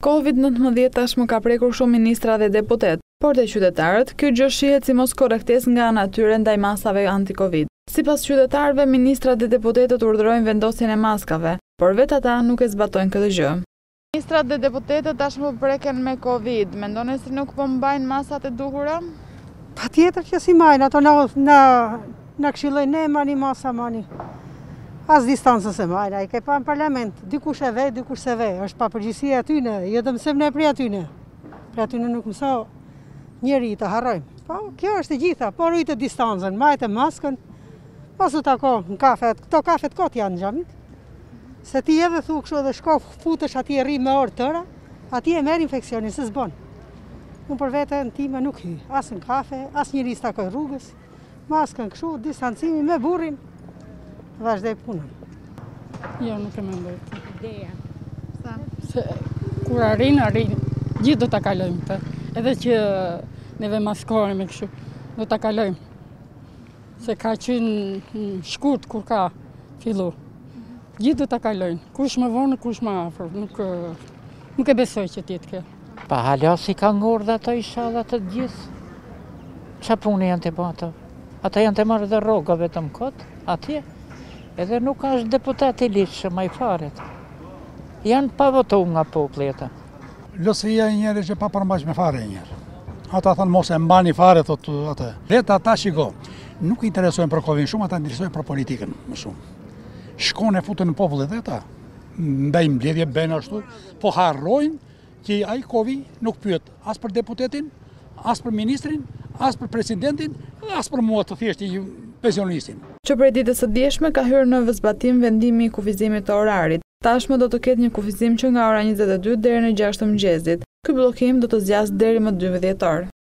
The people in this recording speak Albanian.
Covid-19 tashmë ka prekur shumë ministra dhe deputet, por te qytetarët, kjo gjë shihet si mos korrektes nga ana e tyre ndaj masave anti-Covid. Sipas qytetarëve, ministrat dhe deputetët urdhërojnë vendosjen e maskave, por vetë ata nuk e zbatojnë këtë gjë. Ministrat dhe deputetët tashmë preken me Covid, mendoni se nuk po mbajnë masat e duhura? Patjetër që si majnë, ato na këshillojnë ne mani masa mani. As distancës e majnë, a i ke pa në parlament, dikush e ve, dikush se ve, është pa përgjësia atyne, jo të mësem ne pri atyne nuk mëso njeri të harrojmë. Po, kjo është e gjitha, por ujtë distancën, majtë e maskën, pasu të ako në kafet, këto kafet kot janë në gjamit, se ti edhe thu kështu edhe shko futesh ati e rri me orë tëra, ati e merë infekcionin, se zbon. Unë për vete në time nuk hy, as në kafe, as njëri s'takoj rrugës, maskën kështu, distancimi me burrin, vazhdoj punën. Jo, nuk e mendoj. Ideja. Sa? Se kur arrin, gjithë do ta kalojmë të. Edhe që neve maskohemi kështu, do ta kalojmë. Se ka qenë shkurt kur ka fillu. Gjithë do ta kalojnë. Kush më vonë, kush më afër. Nuk e besoj që tjetë kjo. Pa hala si ka ngorë dhe ato isha të gjithë. Qa punë janë të bo ato? Ata janë të marrë dhe roga vetëm këtë, atje. Edhe nuk është deputet i liqë ma i faret. Janë pa votu nga popleta. Lësia e njerë që pa përmbaq me fare e njerë. Ata thënë mos e mbani fare, thotë atë. Letë ata shiko, nuk interesojnë për Covid shumë, ata interesojnë për politikën më shumë. Shkone e futën në popullet dhe ata. Mbejnë mbledhje, bëjnë ashtu, po harrojnë që ai Covid nuk pyet as për deputetin, as për ministrin, as për presidentin, as për mua të thjeshtë pensionistin. Që prej ditës së djeshme ka hyrë në vëzbatim vendimi i kufizimit të orarit. Tashmë do të ketë një kufizim që nga ora 22 deri në 6 të mëngjesit. Ky bllokim do të zgjasë deri më 12 dhjetor.